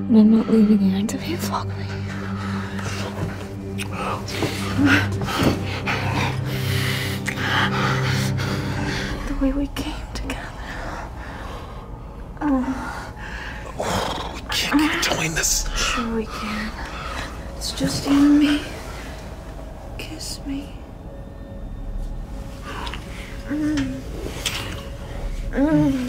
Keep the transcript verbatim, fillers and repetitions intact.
And I'm not leaving here until you fuck me. The way we came together. Oh. Oh, we can't keep doing this. Sure we can. It's just you and me. Kiss me. Mm. Mm.